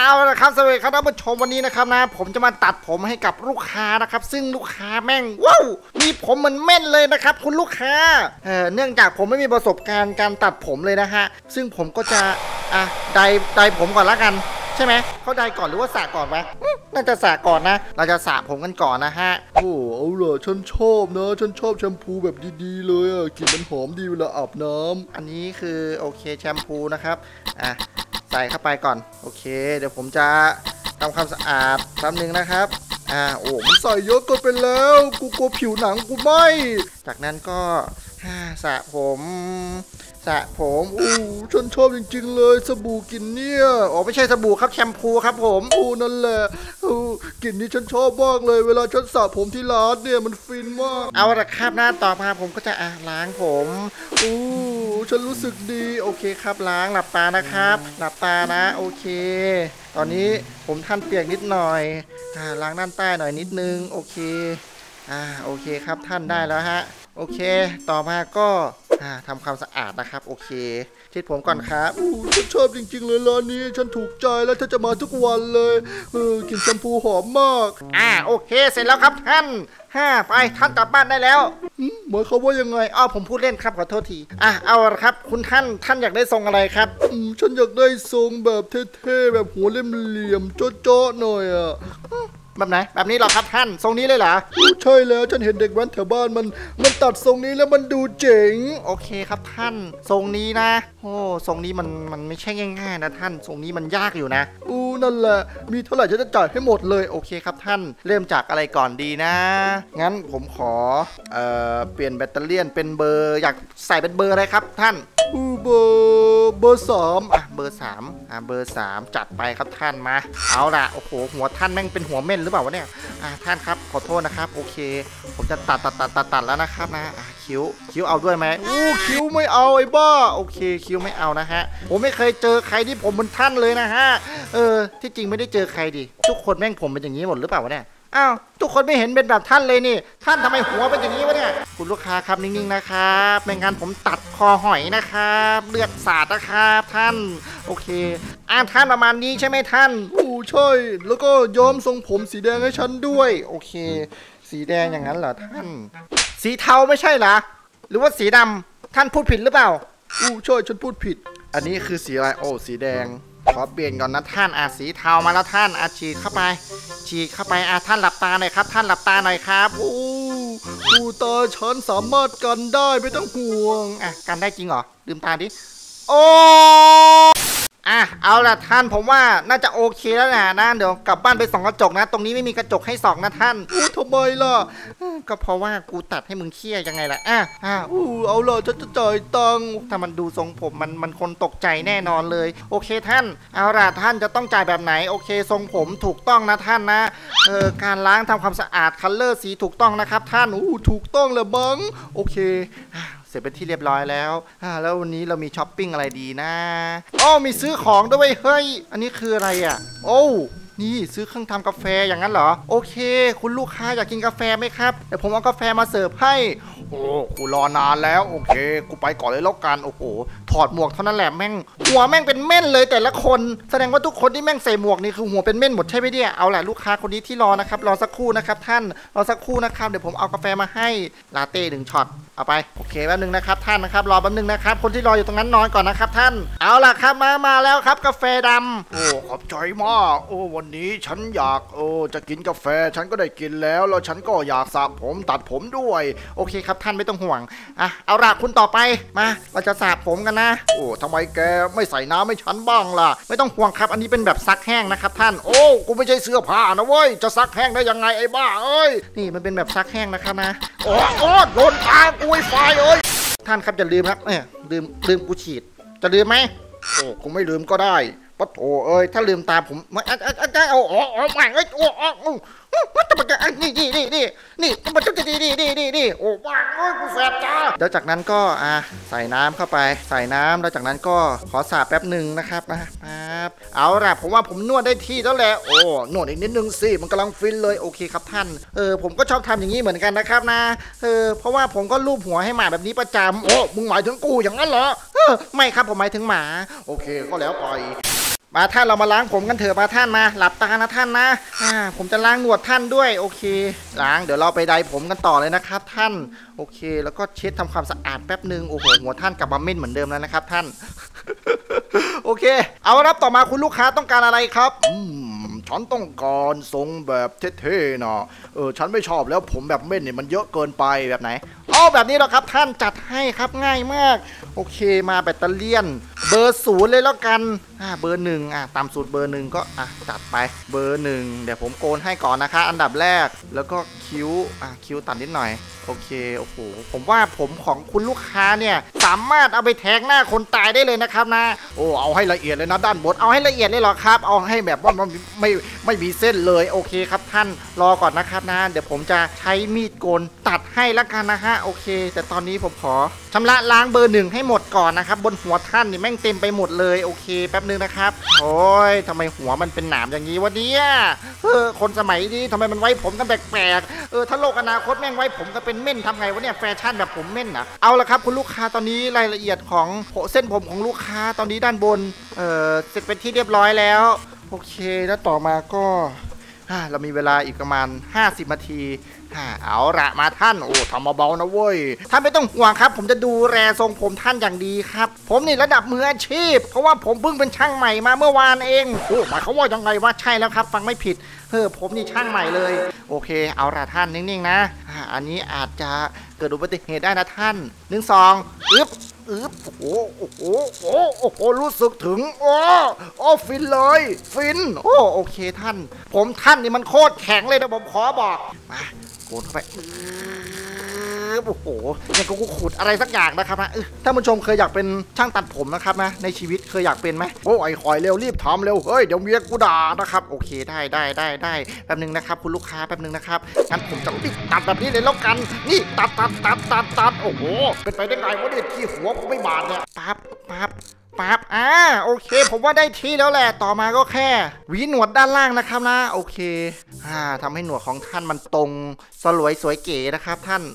เอาละครับสวัสดีครับท่านผู้ชมวันนี้นะครับนะผมจะมาตัดผมให้กับลูกค้านะครับซึ่งลูกค้าแม่งว้าวมีผมเหมือนเม่นเลยนะครับคุณลูกค้าเนื่องจากผมไม่มีประสบการณ์การตัดผมเลยนะฮะซึ่งผมก็จะไดผมก่อนละกันใช่ไหมเขาไดก่อนหรือว่าสระก่อนไหมน่าจะสระก่อนนะเราจะสระผมกันก่อนนะฮะโอ้เอาล่ะฉันชอบนะฉันชอบแชมพูแบบดีๆเลยอ่ะกลิ่นมันหอมดีเวลาอาบน้ำอันนี้คือโอเคแชมพูนะครับใส่เข้าไปก่อนโอเคเดี๋ยวผมจะทำความสะอาดแป๊บนึงนะครับโอ้มันใส่เยอะเกินไปแล้วกูกลัวผิวหนังกูไหมจากนั้นก็สระผมฉันชอบจริงๆเลยสบู่กลิ่นเนี่ยไม่ใช่สบู่ครับแชมพูครับผมนั่นแหละกลิ่นนี้ฉันชอบมากเลยเวลาฉันสระผมที่ร้านเนี่ยมันฟินมากเอาละครับหน้าต่อมาผมก็จะล้างผมฉันรู้สึกดีโอเคครับล้างหลับตานะครับหลับตานะโอเคตอนนี้ผมท่านเปียกนิดหน่อยล้างด้านใต้หน่อยนิดนึงโอเคโอเคครับท่านได้แล้วฮะโอเคต่อมาก็ทำความสะอาดนะครับโอเคเช็ดผมก่อนครับฉันชอบจริงๆเลยร้านนี้ฉันถูกใจแล้วฉันจะมาทุกวันเลยกลิ่นแชมพูหอมมากโอเคเสร็จแล้วครับท่านไปท่านกลับบ้านได้แล้วหมายความว่ายังไงผมพูดเล่นครับขอโทษทีเอาละครับคุณท่านอยากได้ทรงอะไรครับฉันอยากได้ทรงแบบเท่ๆแบบหัวเหลี่ยมๆโจ๊ะๆหน่อยแบบไหนแบบนี้หรอครับท่านทรงนี้เลยเหรอใช่แล้วฉันเห็นเด็กแว้นแถวบ้านมันตัดทรงนี้แล้วมันดูเจ๋งโอเคครับท่านทรงนี้นะทรงนี้มันไม่ใช่ง่ายๆนะท่านทรงนี้มันยากอยู่นะนั่นแหละมีเท่าไหร่ฉันจะจ่ายให้หมดเลยโอเคครับท่านเริ่มจากอะไรก่อนดีนะงั้นผมขอเปลี่ยนแบตเตอรี่เป็นเบอร์อยากใส่เป็นเบอร์อะไรครับท่านเบอร์3 เบอร์3จัดไปครับท่านมาเอาล่ะโอ้โหหัวท่านแม่งเป็นหัวเม่นหรือเปล่าวะเนี่ยท่านครับขอโทษนะครับโอเคผมจะตัดแล้วนะครับนะคิ้วเอาด้วยไหมคิ้วไม่เอาไอ้บ้าโอเคคิ้วไม่เอานะฮะผมไม่เคยเจอใครที่ผมเหมือนท่านเลยนะฮะที่จริงไม่ได้เจอใครดิทุกคนแม่งผมเป็นอย่างนี้หมดหรือเปล่าวะเนี่ยทุกคนไม่เห็นเป็นแบบท่านเลยนี่ท่านทำไมหัวเป็นอย่างนี้วะเนี่ยคุณลูกค้าครับนิ่งๆนะครับไม่งั้นผมตัดคอหอยนะครับเลือดสาดนะครับท่านโอเคท่านประมาณนี้ใช่ไหมท่านใช่แล้วก็ย้อมทรงผมสีแดงให้ฉันด้วยโอเคสีแดงอย่างนั้นเหรอท่านสีเทาไม่ใช่เหรอหรือว่าสีดำท่านพูดผิดหรือเปล่าใช่ฉันพูดผิดอันนี้คือสีอะไรสีแดงขอเปลี่ยนก่อนนะท่านสีเทามาแล้วท่านฉีดเข้าไปท่านหลับตาหน่อยครับท่านหลับตาหน่อยครับตาฉันสามารถกันได้ไม่ต้องห่วงกันได้จริงเหรอลืมตาดิเอาล่ะท่านผมว่าน่าจะโอเคแล้วนะเดี๋ยวกลับบ้านไปส่องกระจกนะตรงนี้ไม่มีกระจกให้ส่องนะท่านทำไมล่ะก็เพราะว่ากูตัดให้มึงเครียดยังไงล่ะเอาล่ะฉันจะจ่ายตังค์ถ้ามันดูทรงผมมันคนตกใจแน่นอนเลยโอเคท่านเอาล่ะท่านจะต้องจ่ายแบบไหนโอเคทรงผมถูกต้องนะท่านนะการล้างทำความสะอาดคัลเลอร์สีถูกต้องนะครับท่านถูกต้องแล้วมั้งโอเคเสร็จเป็นที่เรียบร้อยแล้วแล้ววันนี้เรามีช้อปปิ้งอะไรดีนะมีซื้อของด้วยเฮ้ยอันนี้คืออะไรนี่ซื้อเครื่องทำกาแฟอย่างนั้นเหรอโอเคคุณลูกค้าอยากกินกาแฟไหมครับเดี๋ยวผมเอากาแฟมาเสิร์ฟให้กูรอนานแล้วโอเคกูไปก่อนเลยแล้วกันโอ้โหถอดหมวกเท่านั้นแหละแม่งหัวแม่งเป็นเม่นเลยแต่ละคนแสดงว่าทุกคนที่แม่งใส่หมวกนี่คือหัวเป็นเม่นหมดใช่ไหมเนี่ยเอาแหละลูกค้าคนนี้ที่รอนะครับรอสักครู่นะครับท่านรอสักครู่นะครับเดี๋ยวผมเอากาแฟมาให้ลาเต้1ช็อตเอาไปโอเคแป๊บนึงนะครับท่านนะครับรอแป๊บนึงนะครับคนที่รออยู่ตรงนั้นนอนก่อนนะครับท่านเอาล่ะครับมาแล้วครับกาแฟดำขอบใจมากวันนี้ฉันอยากจะกินกาแฟฉันก็ได้กินแล้วฉันก็อยากสระผมตัดผมด้วยโอเคครับท่านไม่ต้องห่วงเอาล่ะคุณต่อไปมาเราจะสระผมกันนะทำไมแกไม่ใส่น้ำให้ฉันบ้างล่ะไม่ต้องห่วงครับอันนี้เป็นแบบซักแห้งนะครับท่านกูไม่ใช่เสื้อผ้านะเว้ยจะซักแห้งได้ยังไงไอ้บ้านี่มันเป็นแบบซักแห้งนะครับนะโดนตากูไอ้ไฟท่านครับอย่าลืมครับลืมกูฉีดจะลืมไหมกูไม่ลืมก็ได้ปะโถถ้าลืมตาผมไม่ไม่มันจะมันนี่มันจะดีว้าวกูแสบตาแล้วจากนั้นก็ใส่น้ำเข้าไปใส่น้ำแล้วจากนั้นก็ขอสาบแป๊บหนึ่งนะครับเอาล่ะผมว่าผมนวดได้ที่แล้วแหละนวดอีกนิดนึงสิมันกำลังฟินเลยโอเคครับท่านผมก็ชอบทำอย่างนี้เหมือนกันนะครับนะเพราะว่าผมก็ลูบหัวให้หมาแบบนี้ประจำมึงหมายถึงกูอย่างนั้นเหรอไม่ครับผมหมายถึงหมาโอเคก็แล้วไปมาท่านเรามาล้างผมกันเถอะมาท่านมาหลับตานะท่านนะผมจะล้างหนวดท่านด้วยโอเคล้างเดี๋ยวเราไปไดผมกันต่อเลยนะครับท่านโอเคแล้วก็เช็ดทำความสะอาดแป๊บนึงโอ้โหหัวท่านกลับมาเม่นเหมือนเดิมแล้วนะครับท่าน โอเคเอารับต่อมาคุณลูกค้าต้องการอะไรครับฉันต้องการทรงแบบเท่ๆนะฉันไม่ชอบแล้วผมแบบเม่นเนี่ยมันเยอะเกินไปแบบไหนแบบนี้หรอครับท่านจัดให้ครับง่ายมากโอเคมาแบตเตอรี่เบอร์0เลยแล้วกันเบอร์1ต่ำสุดเบอร์1ก็จัดไปเบอร์1เดี๋ยวผมโกนให้ก่อนนะคะอันดับแรกแล้วก็คิ้วคิ้วตัดนิดหน่อยโอเคโอ้โหผมว่าผมของคุณลูกค้าเนี่ยสามารถเอาไปแทงหน้าคนตายได้เลยนะครับนะเอาให้ละเอียดเลยนะด้านบนเอาให้ละเอียดเลยเหรอครับเอาให้แบบว่าไม่มีเส้นเลยโอเคครับท่านรอก่อนนะครับนะเดี๋ยวผมจะใช้มีดโกนตัดให้แล้วกันนะฮะโอเคแต่ตอนนี้ผมขอชำระล้างเบอร์1ให้หมดก่อนนะครับบนหัวท่านนี่แม่งเต็มไปหมดเลยโอเคแป๊บนึงนะครับโอ้ยทำไมหัวมันเป็นหนามอย่างนี้วะเนี่ยคนสมัยนี้ทำไมมันไว้ผมกันแปลกๆถ้าโลกอนาคตแม่งไว้ผมก็เป็นเม่นทำไงวะเนี่ยแฟชั่นแบบผมเม่นนะเอาละครับคุณลูกค้าตอนนี้รายละเอียดของเส้นผมของลูกค้าตอนนี้ด้านบนเสร็จเป็นที่เรียบร้อยแล้วโอเคแล้วต่อมาก็เรามีเวลาอีกประมาณ50 นาทีเอาละมาท่านทำเบาๆนะเว้ยท่านไม่ต้องห่วงครับผมจะดูแลทรงผมท่านอย่างดีครับผมนี่ระดับมืออาชีพเพราะว่าผมเพิ่งเป็นช่างใหม่มาเมื่อวานเองหมายเขาว่ายังไงวะใช่แล้วครับฟังไม่ผิดผมนี่ช่างใหม่เลยโอเคเอาละท่านนิ่งๆนะอันนี้อาจจะเกิดอุบัติเหตุได้นะท่าน1 2อึ๊บโอ้โหรู้สึกถึงฟินเลยฟินโอเคท่านนี่มันโคตรแข็งเลยนะผมขอบอกมาโกนเข้าไปโอ้โหยังกูขุดอะไรสักอย่างนะครับนะท่านผู้ชมเคยอยากเป็นช่างตัดผมนะครับนะในชีวิตเคยอยากเป็นไหมไอ้คอยเร็วรีบทำเร็วเฮ้ยเดี๋ยวเมียกูด่านะครับโอเคได้แป๊บนึงนะครับคุณลูกค้าแป๊บนึงนะครับงั้นผมจะรีบตัดแบบนี้เลยแล้วกันนี่ตัดโอ้โหเป็นไปได้ไงวะเนี่ยที่หัวกูไม่บาดเนี่ยปั๊บโอเคผมว่าได้ที่แล้วแหละต่อมาก็แค่หวีหนวดด้านล่างนะครับนะโอเคทำให้หนวดของท่านมันตรงสลวยสวยเก๋นะครับท่าน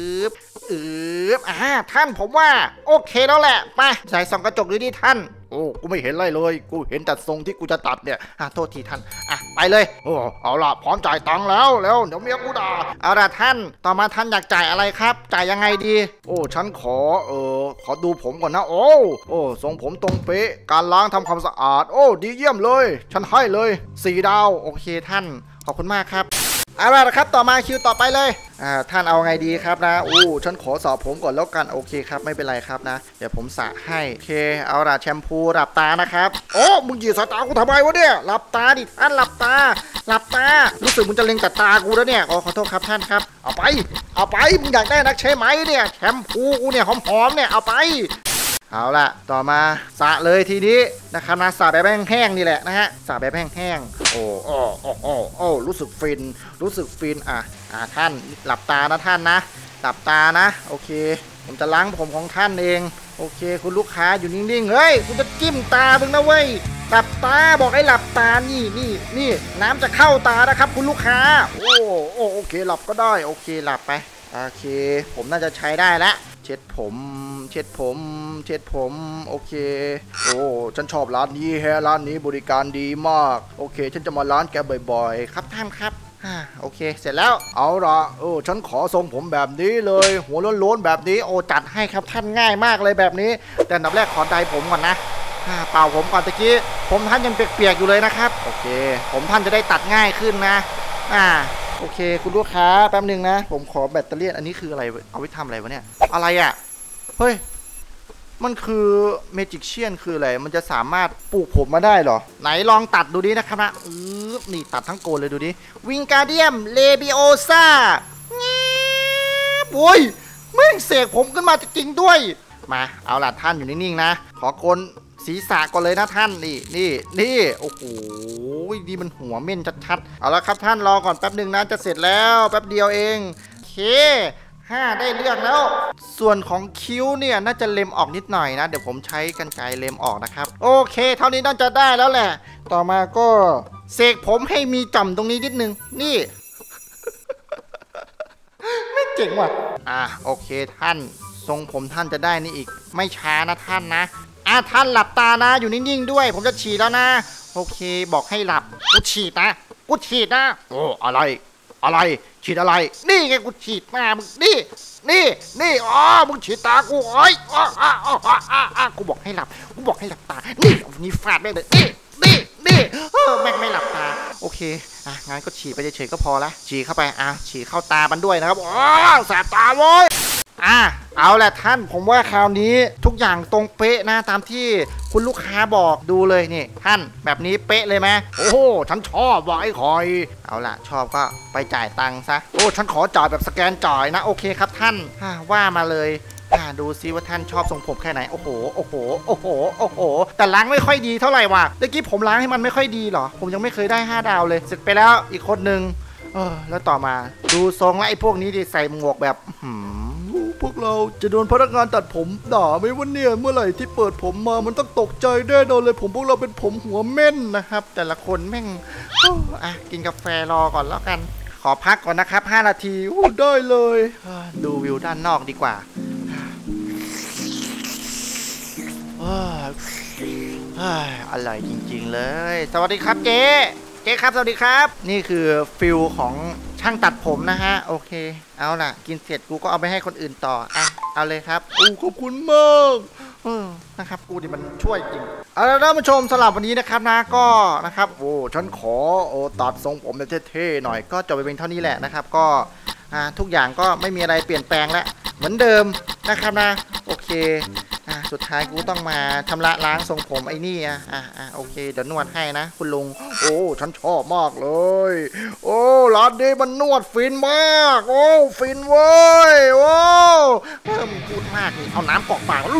ท่านผมว่าโอเคแล้วแหละไปใส่ส่องกระจกดูดิท่านกูไม่เห็นอะไรเลยกูเห็นแต่ทรงที่กูจะตัดเนี่ยโทษทีท่านไปเลยเอาล่ะพร้อมจ่ายตังค์แล้วเดี๋ยวเมียกูด่าเอาล่ะท่านต่อมาท่านอยากจ่ายอะไรครับจ่ายยังไงดีฉันขอดูผมก่อนนะทรงผมตรงเป๊ะการล้างทำความสะอาดดีเยี่ยมเลยฉันให้เลย4 ดาวโอเคท่านขอบคุณมากครับเอาล่ะครับต่อมาคิวต่อไปเลยท่านเอาไงดีครับนะฉันขอสระผมก่อนแล้วกันโอเคครับไม่เป็นไรครับนะเดี๋ยวผมสระให้โอเคเอาล่ะแชมพูหลับตานะครับมึงหยีสายตากูทำไมวะเนี่ยหลับตาดิท่านหลับตารู้สึกมึงจะเล็งแต่ตากูแล้วเนี่ยขอโทษครับท่านครับเอาไปมึงอยากได้นักใช่ไหมเนี่ยแชมพูกูเนี่ยหอมๆเนี่ยเอาไปเอาล่ะต่อมาสระเลยทีนี้นะครับนะสระแบบแห้งๆนี่แหละนะฮะสระแบบแห้งๆรู้สึกฟินท่านหลับตานะท่านนะหลับตานะโอเคผมจะล้างผมของท่านเองโอเคคุณลูกค้าอยู่นิ่งๆเฮ้ยคุณจะจิ้มตามึงนะเว้ยหลับตาบอกให้หลับตานี่น้ำจะเข้าตานะครับคุณลูกค้าโอเคหลับก็ได้โอเคหลับไปโอเคผมน่าจะใช้ได้แล้วเช็ดผมโอเคฉันชอบร้านนี้ร้านนี้บริการดีมากโอเคฉันจะมาร้านแกบ่อยๆครับท่านครับโอเคเสร็จแล้วเอาละฉันขอทรงผมแบบนี้เลยหัวโล้นๆแบบนี้จัดให้ครับท่านง่ายมากเลยแบบนี้แต่อันดับแรกขอไดผมก่อนนะเป่าผมก่อนตะกี้ผมท่านยังเปียกๆอยู่เลยนะครับโอเคผมท่านจะได้ตัดง่ายขึ้นนะโอเคคุณลูกค้าแป๊บนึงนะผมขอแบตเตอรี่อันนี้คืออะไรเอาไว้ทำอะไรวะเนี่ยอะไรเฮ้ยมันคือเมจิกเชียนคืออะไรมันจะสามารถปลูกผมมาได้เหรอไหนลองตัดดูดินะครับนะนี่ตัดทั้งโกนเลยดูดิวิงการเดียมเลบิโอซ่าโอ้ยแม่งเสกผมขึ้นมาจริงด้วยมาเอาล่ะท่านอยู่นิ่งๆนะขอโกนศีรษะก่อนเลยนะท่านนี่โอ้โหนี่มันหัวเม่นชัดๆเอาละครับท่านรอก่อนแป๊บนึงนะจะเสร็จแล้วแป๊บเดียวเองโอเคได้เรื่องแล้วส่วนของคิ้วเนี่ยน่าจะเล็มออกนิดหน่อยนะเดี๋ยวผมใช้กรรไกรเล็มออกนะครับโอเคเท่านี้น่าจะได้แล้วแหละต่อมาก็เสกผมให้มีจ่อมตรงนี้นิดนึงนี่ ไม่เจ๋งว่ะโอเคท่านทรงผมท่านจะได้นี่อีกไม่ช้านะท่านนะท่านหลับตานะอยู่นิ่งๆด้วยผมจะฉีดแล้วนะโอเคบอกให้หลับกูฉีดนะโอ้อะไรฉีดอะไรนี่ไงกูฉีดมามึงนี่อ๋อมึงฉีดตากูโอ้ยกูบอกให้หลับตานี่ฟาดแม่งเลยนี่แม่งไม่หลับตาโอเคงั้นก็ฉีดไปเฉยๆก็พอละฉีดเข้าไปฉีดเข้าตามันด้วยนะครับแสบตาโว้ยเอาแหละท่านผมว่าคราวนี้ทุกอย่างตรงเป๊ะนะตามที่คุณลูกค้าบอกดูเลยนี่ท่านแบบนี้เป๊ะเลยไหมโอ้โหฉันชอบว่ะไอ้คอยเอาล่ะชอบก็ไปจ่ายตังค์ซะโอ้ฉันขอจ่ายแบบสแกนจ่ายนะโอเคครับท่านว่ามาเลยดูซิว่าท่านชอบทรงผมแค่ไหนโอ้โหแต่ล้างไม่ค่อยดีเท่าไหร่ว่ะเมื่อกี้ผมล้างให้มันไม่ค่อยดีหรอผมยังไม่เคยได้5ดาวเลยเสร็จไปแล้วอีกคนนึงแล้วต่อมาดูทรงแล้วไอ้พวกนี้ดิใส่หมวกแบบพวกเราจะโดนพนักงานตัดผมด่าไหมวะเนี่ยเมื่อไหร่ที่เปิดผมมามันต้องตกใจแน่นอนเลยพวกเราเป็นผมหัวเม่นนะครับแต่ละคนแม่งกินกาแฟรอก่อนแล้วกันขอพักก่อนนะครับ5นาทีได้เลยดูวิวด้านนอกดีกว่าอร่อยจริงๆเลยสวัสดีครับเจ๊ครับสวัสดีครับนี่คือฟิลของช่างตัดผมนะฮะโอเคเอาล่ะกินเสร็จกูก็เอาไปให้คนอื่นต่อเอาเลยครับขอบคุณมากนะครับกูดิมันช่วยจริงเอาละท่านผู้ชมสำหรับวันนี้นะครับนะก็นะครับฉันขอตัดทรงผมเท่ๆหน่อยก็จบไปเป็นเท่านี้แหละนะครับก็ทุกอย่างก็ไม่มีอะไรเปลี่ยนแปลงแล้วเหมือนเดิมนะครับนะโอเคสุดท้ายกูต้องมาชำระล้างทรงผมไอ้นี่โอเคเดี๋ยวนวดให้นะคุณลุงฉันชอบมากเลยร้านนี้มันนวดฟินมากฟินเว้ยมึงพูดมากนี่เอาน้ำกอกปาก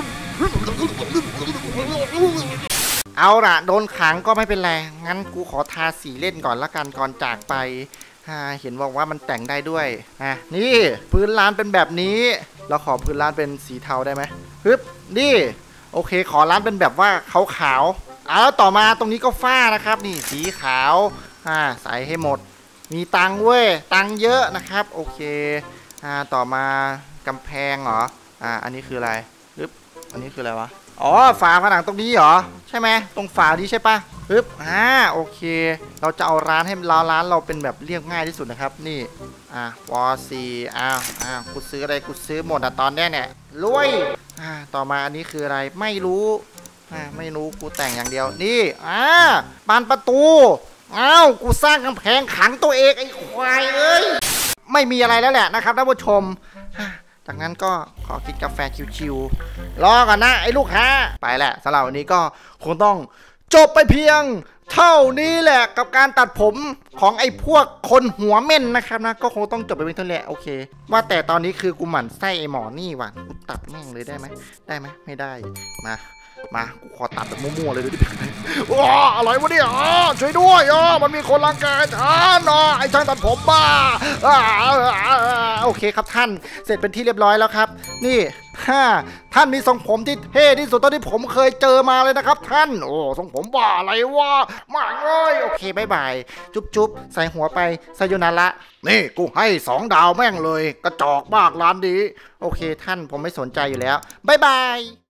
เอาล่ะโดนขังก็ไม่เป็นไรงั้นกูขอทาสีเล่นก่อนละกันก่อนจากไปเห็นบอกว่ามันแต่งได้ด้วยนี่พื้นร้านเป็นแบบนี้เราขอพื้นร้านเป็นสีเทาได้ไหมนี่โอเคขอร้านเป็นแบบว่าขาวแล้วต่อมาตรงนี้ก็ฝ้านะครับนี่สีขาวใส่ให้หมดมีตังเว้ยตังเยอะนะครับโอเคต่อมากำแพงเหรออันนี้คืออะไรอันนี้คืออะไรวะฝาผนังตรงนี้เหรอใช่ไหมตรงฝานี้ใช่ปะโอเคเราจะเอาร้านให้ร้านเราเป็นแบบเรียบง่ายที่สุดนะครับนี่วอซีกูซื้ออะไรกูซื้อหมดตอนนี้เนี่ยรวยต่อมาอันนี้คืออะไรไม่รู้กูแต่งอย่างเดียวนี่บานประตูกูสร้างกำแพงขังตัวเองไอ้ควายเอ้ยไม่มีอะไรแล้วแหละนะครับท่านผู้ชมจากนั้นก็ขอกินกาแฟชิวๆรอก่อนนะไอ้ลูกค้าไปแหละสำหรับวันนี้ก็คงต้องจบไปเพียงเท่านี้แหละกับการตัดผมของไอ้พวกคนหัวเม่นนะครับนะก็คงต้องจบไปเป็นเท่านี้โอเคว่าแต่ตอนนี้คือกูหมั่นไส้ไอ้หมอนี่ว่ะกูตัดแม่งเลยได้ไหมไม่ได้มากูขอตัดแบบมั่วๆเลยดิอะไรวะเนี่ยช่วยด้วยมันมีคนรังแกฉันไอ้ช่างตัดผมบ้าโอเคครับท่านเสร็จเป็นที่เรียบร้อยแล้วครับนี่ท่านมีทรงผมที่เท่ที่สุดตอนที่ผมเคยเจอมาเลยนะครับท่านทรงผมบ้าอะไรวะมาเลยโอเคบ๊ายบายจุ๊บใส่หัวไปไซโยนาระนี่กูให้2 ดาวแม่งเลยกระจอกมากร้านนี้โอเคท่านผมไม่สนใจอยู่แล้วบ๊ายบาย